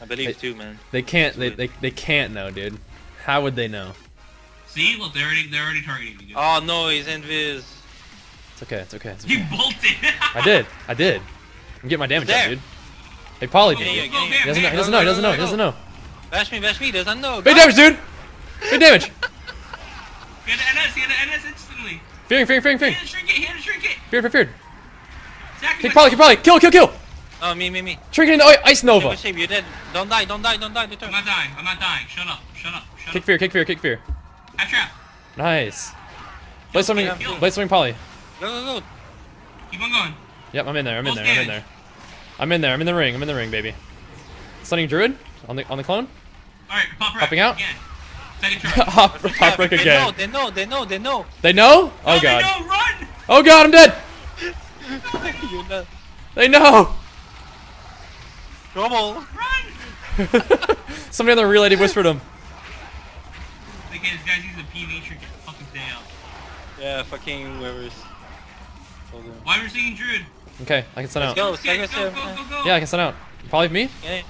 I believe too, man. They can't. They can't know, dude. How would they know? See, look, they're already targeting me. Dude. Oh no, he's invis. It's okay. It's okay. It's You okay. bolted. I did. I'm getting my damage up, dude. Hey, Polly, dude. He doesn't know. Bash me, doesn't know. Big damage, dude. Big damage. He had an NS instantly. Fearing. He had a Trinket. Feared. Sacrifice. Kick Polly. Kill. Oh, me. Trinket in the Ice Nova. Hey, shape, you're dead. Don't die. I'm not dying. Shut up. Kick fear. Half trap. Nice. Blade swimming Polly. Go. Keep on going. Yep, I'm in there. I'm in the ring, baby. Stunning Druid on the clone. Alright, pop right. Popping out. Again. Second try. Hop wreck again. They know. They know? No, Oh god. They know, run! Oh god, I'm dead! You're not. They know! Trouble. Run! Somebody on the relay whispered him. Okay, this guy's using a PV Trinket. Fucking stay out. Yeah, fucking whoever's. Why we're singing Druid? Okay, I can stun out. Go. Yeah, I can stun out. Polly me? Yeah.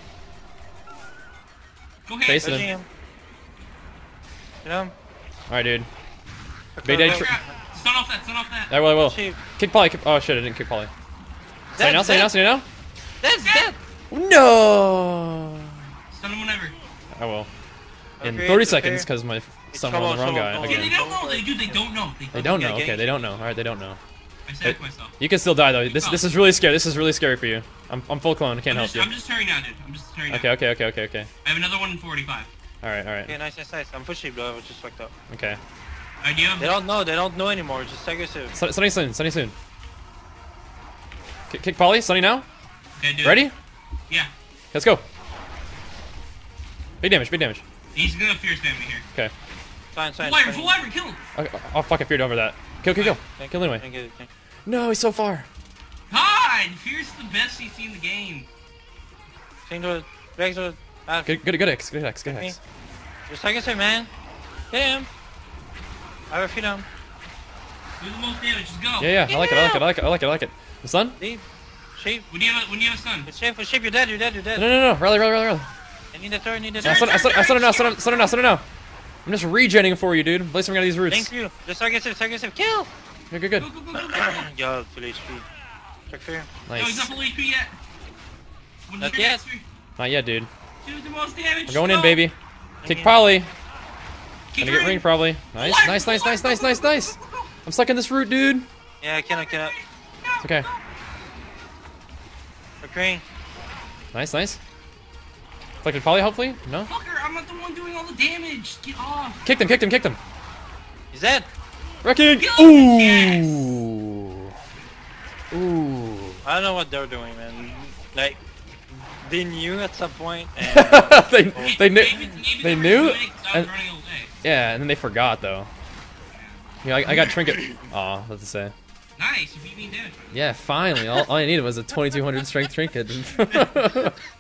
Go ahead. Face him. You know? Alright, dude. Big day. Stun off that. I will. Shape. Kick Polly. Oh shit, I didn't kick Polly. Stay now. That's dead. No! Stun him whenever. I will. In Okay, 30 it's seconds, okay. because my stun trouble, on the wrong guy. trouble. Yeah, Again. they don't know. They don't know. They don't know. Okay, Okay, they don't know. Alright, they don't know. I sacked myself. You can still die though. This is really scary. This is really scary for you. I'm full clone. I can't help you. I'm just turning down, dude. Okay. I have another one in 45. Alright. Okay, nice. I'm pushing, bro. I was just fucked up. Okay. Idea? They don't know anymore. Just aggressive. Sunny soon. Kick Polly. Sunny now. Okay, do it. Ready? Yeah. Let's go. Big damage. He's gonna fear spam me here. Okay. Fine. Full Wyvern, kill him! Oh fuck, I feared over that. Kill. Kill anyway. Thank you. No, he's so far. God! Fear's the best CC in the game. Single. Rex. Good X. Just aggressive, man. Get him. I have a feed him. Do the most damage, just go. Yeah. I like it. The stun? Lead. Shape. When you have a stun. It's shape. You're dead. No. Rally. I need the turn. I stun him now. I'm just regenning for you, dude. Play something out of these roots. Thank you. Just aggressive. Kill. Good. Go. Yo, full HP. Check fear. No, he's not Nice. full HP yet. When Not the yet. trigger- Not yet, dude. Do the most damage. We're going in, go. baby. Kick Polly. Keep Gonna get ring probably. Nice. I'm stuck in this root, dude. Yeah, I cannot. It's okay. Ring. Nice. Deflected Polly, hopefully? No? Fucker, I'm not the one doing all the damage. Get off. Kicked him. He's dead. Wrecking! Kill him. Ooh. I don't know what they're doing, man. Like, they knew at some point. And they knew. Maybe They were knew? doing it 'cause I was And- running away. Yeah, and then they forgot though. Yeah, I got Trinket. Aw, let's say. Nice, you beat me in damage. Yeah, finally. All I needed was a 2200 strength Trinket.